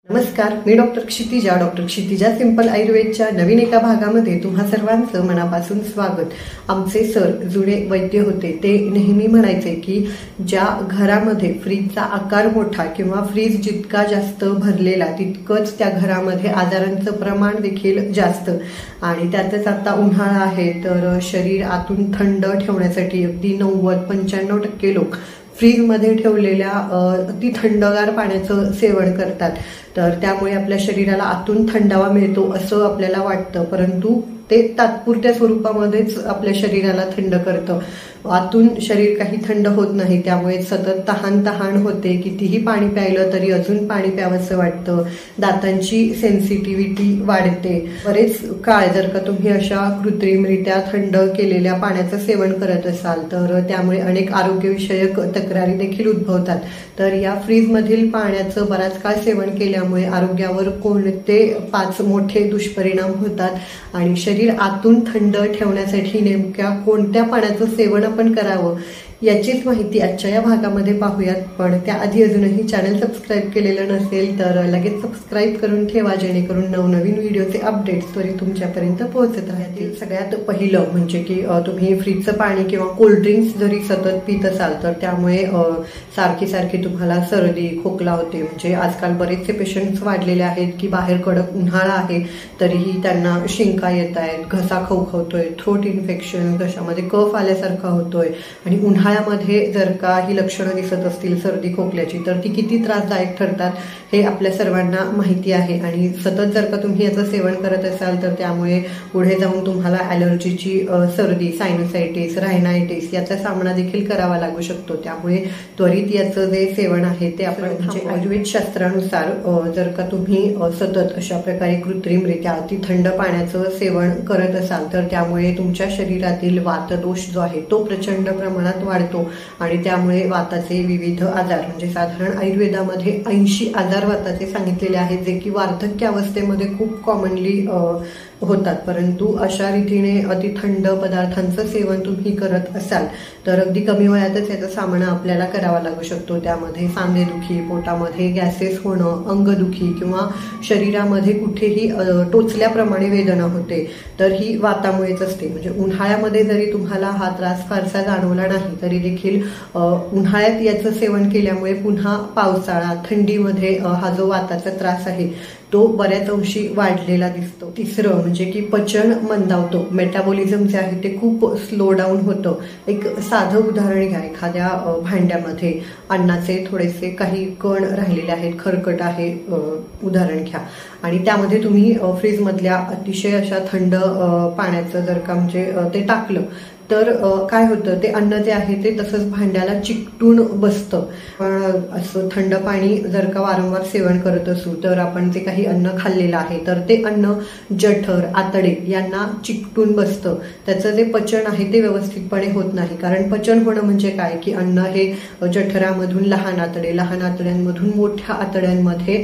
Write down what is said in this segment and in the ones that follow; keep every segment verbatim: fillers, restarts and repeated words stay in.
नमस्कार, मी doctor Kshitija doctor Kshitija simple आयुर्वेदच्या नवीन एका भागामध्ये तुम्हा सर्वांचं मनापासून स्वागत। आमचे सर जुने वैद्य होते, ते नेहमी म्हणायचे की ज्या घरामध्ये फ्रीजचा आकार मोठा किंवा फ्रीज जितका जास्त भरलेला तितकंच त्या घरामध्ये आजारांचं प्रमाण देखील जास्त। आणि त्यातच आता उन्हाळा आहे, तर शरीर आतून थंड ठेवण्यासाठी अगदी नव्वद पंच्याण्णव टक्के लोक फ्रीजमध्ये ठेवलेल्या अति थंडगार पाण्याचं सेवन करतात। तर त्यामुळे आपल्या शरीराला आतून थंडावा मिळतो असं आपल्याला वाटतं, परंतु ते तात्पुरत्या स्वरूपामध्येच आपल्या शरीराला थंड करतं। आतून शरीर काही थंड होत नाही, त्यामुळे सतत तहान तहान होते। कितीही पाणी प्यायलं तरी अजून पाणी प्यावंसं वाटतं, दातांची सेन्सिटिव्हिटी वाढते। बरेच काळ जर का तुम्ही अशा कृत्रिमरित्या थंड केलेल्या पाण्याचं सेवन करत असाल तर त्यामुळे अनेक आरोग्यविषयक तक्रारी देखील उद्भवतात। तर या फ्रीजमधील पाण्याचं बराच काळ सेवन केल्यामुळे आरोग्यावर कोणते पाच मोठे दुष्परिणाम होतात आणि शरीर आतून थंड ठेवण्यासाठी नेमक्या कोणत्या पाण्याचं सेवन आपण करावं याचीच माहिती आजच्या या भागामध्ये पाहूयात। पण त्याआधी अजूनही चॅनल सबस्क्राईब केलेलं नसेल तर लगेच सबस्क्राईब करून ठेवा, जेणेकरून नवनवीन व्हिडिओचे अपडेट्स त्वरित तुमच्यापर्यंत पोहोचत राहतील। सगळ्यात पहिलं म्हणजे की तुम्ही फ्रीजचं पाणी किंवा कोल्ड्रिंक्स जरी सतत पित असाल तर त्यामुळे सारखी सारखी तुम्हाला सर्दी खोकला होते। म्हणजे आजकाल बरेचसे पेशंट्स वाढलेले आहेत की बाहेर कडक उन्हाळा आहे तरीही त्यांना शिंका येत आहेत, घसा खवखवतोय, थ्रोट इन्फेक्शन, घशामध्ये कफ आल्यासारखा होतोय। आणि उन्हाळ्यामध्ये जर का ही लक्षणं दिसत असतील सर्दी खोकल्याची तर ती किती त्रासदायक ठरतात हे आपल्या सर्वांना माहिती आहे। आणि सतत जर का तुम्ही याचं सेवन करत असाल तर त्यामुळे पुढे जाऊन तुम्हाला ॲलर्जीची सर्दी, सायनोसायटिस, रायनायटिस याचा सामना देखील करावा लागू शकतो। त्यामुळे त्वरित याचं जे सेवन आहे ते आपण म्हणजे आयुर्वेद शास्त्रानुसार जर का तुम्ही सतत अशा प्रकारे कृत्रिमरित्या अति थंड पाण्याचं सेवन करत असाल तर त्यामुळे तुमच्या शरीरातील वातदोष जो आहे तो प्रचंड प्रमाणात वाढतो आणि त्यामुळे वाताचे विविध आजार म्हणजे साधारण आयुर्वेदामध्ये ऐंशी आजार वाताचे सांगितलेले आहेत, जे की वार्धक्य अवस्थेमध्ये खूप कॉमनली होतात। परंतु अशा रीतीने अति थंड पदार्थांचं सेवन तुम्ही करत असाल तर अगदी कमी वयातच याचा सामना आपल्याला करावा लागू शकतो। त्यामध्ये सांधेदुखी, पोटामध्ये गॅसेस होणं, अंगदुखी किंवा शरीरामध्ये कुठेही टोचल्याप्रमाणे वेदना होते तर ही वातामुळेच असते। म्हणजे उन्हाळ्यामध्ये जरी तुम्हाला हा त्रास फारसा जाणवला नाही तरी देखील उन्हाळ्यात याचं सेवन केल्यामुळे पुन्हा पावसाळा, थंडीमध्ये हा जो वाताचा त्रास आहे तो बऱ्याच अंशी वाढलेला दिसतो। तिसरं म्हणजे की पचन मंदावतो, मेटाबॉलिझम जे आहे ते खूप स्लो डाऊन होतं। एक साधं उदाहरण घ्या, एखाद्या भांड्यामध्ये अन्नाचे थोडेसे काही कण राहिलेले आहेत, खरकट आहे उदाहरण घ्या, आणि त्यामध्ये तुम्ही फ्रीजमधल्या अतिशय अशा थंड पाण्याचं जर का म्हणजे ते टाकलं तर काय होतं, ते अन्न जे आहे ते तसंच भांड्याला चिकटून बसतं। पण असं थंड पाणी जर का वारंवार सेवन करत असू तर आपण जे काही अन्न खाल्लेलं आहे तर ते अन्न जठर, आतडे यांना चिकटून बसतं। त्याचं जे पचन आहे ते व्यवस्थितपणे होत नाही, कारण पचन होणं म्हणजे काय की अन्न हे जठरामधून लहान आतडे, लहान आतड्यांमधून मोठ्या आतड्यांमध्ये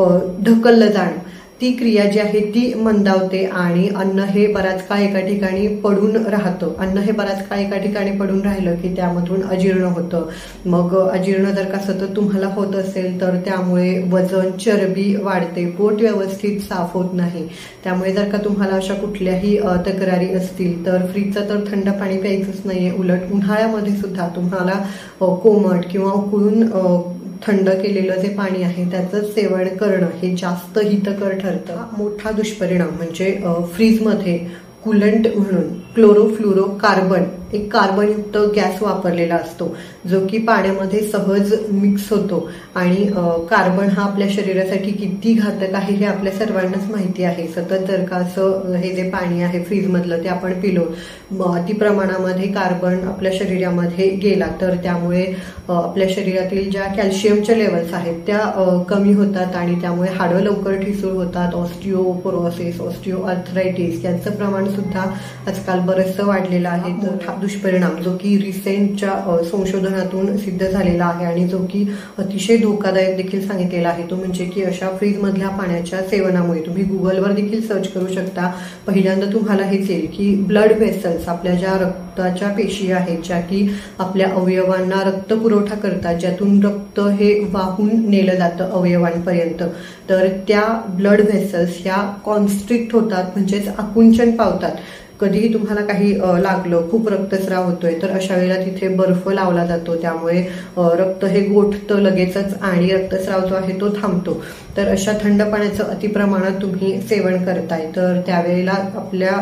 ढकललं जाणं, ती क्रिया जी आहे ती मंदावते आणि अन्न हे बराच काळ एका ठिकाणी पडून राहतं। अन्न हे बराच काळ एका ठिकाणी पडून राहिलं की त्यामधून अजीर्ण होतं। मग अजीर्ण जर का सतत तुम्हाला होत असेल तर त्यामुळे वजन, चरबी वाढते, पोट व्यवस्थित साफ होत नाही। त्यामुळे जर का तुम्हाला अशा कुठल्याही तक्रारी असतील तर फ्रीजचं तर थंड पाणी प्यायचंच नाहीये। उलट उन्हाळ्यामध्ये सुद्धा तुम्हाला कोमट किंवा उकळून थंड केलेलं जे पाणी आहे त्याचं सेवन करणं हे जास्त हितकर ठरतं। मोठा दुष्परिणाम म्हणजे फ्रीजमध्ये कूलंट म्हणून क्लोरोफ्लोरो कार्बन, एक कार्बनयुक्त गॅस वापरलेला असतो जो की पाण्यामध्ये सहज मिक्स होतो। आणि कार्बन हा आपल्या शरीरासाठी किती घातक आहे हे आपल्या सर्वांनाच माहिती आहे। सतत जर का असं हे जे पाणी आहे फ्रीजमधलं ते आपण पिलो, अति प्रमाणामध्ये कार्बन आपल्या शरीरामध्ये गेला तर त्यामुळे आपल्या शरीरातील ज्या कॅल्शियमच्या लेवल्स आहेत त्या कमी होतात आणि त्यामुळे हाडं लवकर ठिसूळ होतात। ऑस्टिओपोरोसिस, ऑस्टिओआर्थरायटिस यांचं प्रमाण सुद्धा आजकाल बरंचसं वाढलेलं आहे। मोठा दुष्परिणाम जो की रिसेंटच्या संशोधनातून सिद्ध झालेला आहे आणि जो की अतिशय धोकादायक देखील सांगितलेला आहे तो म्हणजे की अशा फ्रीजमधल्या पाण्याच्या सेवनामुळे, तुम्ही गुगलवर देखील सर्च करू शकता, पहिल्यांदा तुम्हाला हेच येईल की ब्लड व्हेसल्स, आपल्या ज्या रक्ताच्या पेशी आहेत ज्या की आपल्या अवयवांना रक्त पुरवठा करतात, ज्यातून रक्त हे वाहून नेलं जातं अवयवांपर्यंत, तर त्या ब्लड व्हेसल्स ह्या कॉन्स्ट्रिक्ट होतात, म्हणजेच आकुंचन पावतात. कधीही तुम्हाला काही लागलं, खूप रक्तस्राव होतोय, तर अशा वेळेला तिथे बर्फ लावला जातो, त्यामुळे रक्त हे गोठतं लगेचच आणि रक्तस्राव जो आहे तो थांबतो. तर अशा थंड पाण्याचं अतिप्रमाणात तुम्ही सेवन करताय तर त्यावेळेला आपल्या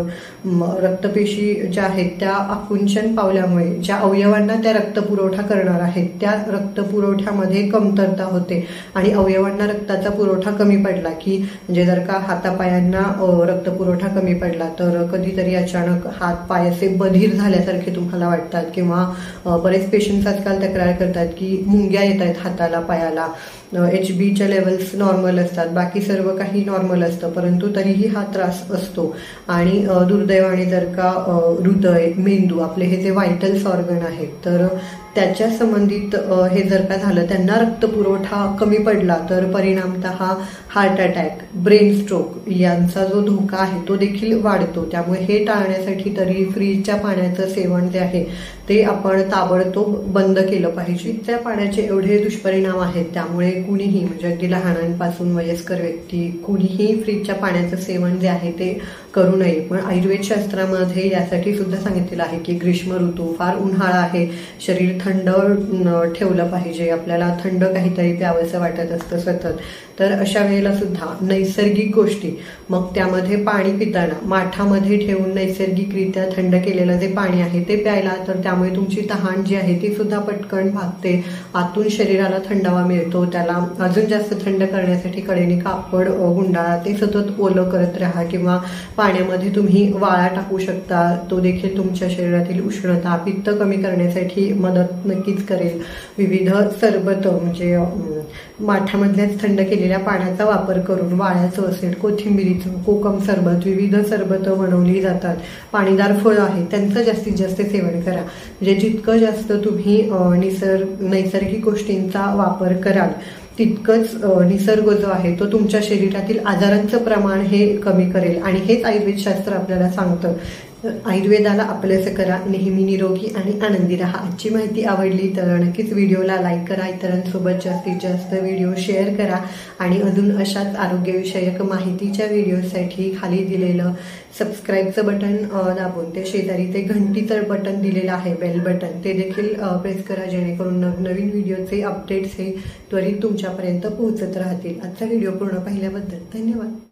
रक्तपेशी ज्या आहेत त्या आकुंचन पावल्यामुळे ज्या अवयवांना त्या रक्तपुरवठा करणार आहेत त्या रक्तपुरवठ्यामध्ये कमतरता होते आणि अवयवांना रक्ताचा पुरवठा कमी पडला की, म्हणजे जर का हातापायांना रक्तपुरवठा कमी पडला तर कधीतरी अचानक हात पाय असे बधीर झाल्यासारखे तुम्हाला वाटतात, किंवा बरेच पेशंट्स आजकाल तक्रार करतात की मुंग्या येत आहेत हाताला पायाला. एच बीच्या लेवल्स नॉर्मल असतात, बाकी सर्व काही नॉर्मल असतं, परंतु तरीही हा त्रास असतो. आणि दुर्दैवाने जर का हृदय, मेंदू, आपले हे जे व्हायटल्स ऑर्गन आहेत तर त्याच्या संबंधित हे जर का झालं, त्यांना रक्तपुरवठा कमी पडला तर परिणामतः हार्ट अटॅक, ब्रेन स्ट्रोक यांचा जो धोका आहे तो देखील वाढतो. त्यामुळे हे टाळण्यासाठी तरी फ्रीजच्या पाण्याचं सेवन जे आहे ते आपण ताबडतोब बंद केलं पाहिजे. त्या पाण्याचे एवढे दुष्परिणाम आहेत त्यामुळे कुणीही, म्हणजे अगदी लहानांपासून वयस्कर व्यक्ती, कुणीही फ्रीजच्या पाण्याचं सेवन जे आहे ते करू नये. पण आयुर्वेद शास्त्रामध्ये यासाठी सुद्धा सांगितलेलं आहे की ग्रीष्म ऋतू, फार उन्हाळा आहे, शरीर थंड ठेवलं पाहिजे, आपल्याला थंड काहीतरी प्यावंसं वाटत असतं सतत, तर अशा वेळेला सुद्धा नैसर्गिक गोष्टी, मग त्यामध्ये पाणी पिताना माठामध्ये ठेवून नैसर्गिकरित्या थंड केलेलं जे पाणी आहे ते प्यायला, तर त्यामुळे तुमची तहान जी आहे ती सुद्धा पटकन भागते, आतून शरीराला थंडावा मिळतो. त्याला अजून जास्त थंड करण्यासाठी कडेने कापड गुंडाळा, ते सतत ओलं करत राहा, किंवा पाण्यामध्ये तुम्ही वाळा टाकू शकता, तो देखील तुमच्या शरीरातील उष्णता, पित्त कमी करण्यासाठी मदत नक्कीच करेल. विविध सरबत, म्हणजे माठामधल्याच थंड केलेल्या पाण्याचा वापर करून वाळ्याचं असेल, कोथिंबिरीचं, कोकम सरबत, विविध सरबतं बनवली जातात. पाणीदार फळं आहेत त्यांचं जास्तीत जास्त सेवन करा. म्हणजे जितकं जास्त तुम्ही निसर्ग नैसर्गिक गोष्टींचा वापर कराल तितकंच निसर्ग जो आहे तो तुमच्या शरीरातील आजारांचं प्रमाण हे कमी करेल. आणि हेच आयुर्वेदशास्त्र आपल्याला सांगतं. आयुर्वेदाला आपलंसं करा, नेहमी निरोगी आणि आनंदी राहा. आजची माहिती आवडली तर नक्कीच व्हिडिओला लाईक करा, इतरांसोबत जास्तीत जास्त व्हिडिओ शेअर करा आणि अजून अशाच आरोग्यविषयक माहितीच्या व्हिडिओसाठी खाली दिलेलं सबस्क्राईबचं बटन दाबून ते शेजारी ते घंटीचं बटन दिलेलं आहे, बेल बटन, ते देखील प्रेस करा, जेणेकरून नवनवीन व्हिडिओचे अपडेट्स हे त्वरित तुमच्यापर्यंत पोहोचत राहतील. आजचा व्हिडिओ पूर्ण पाहिल्याबद्दल धन्यवाद.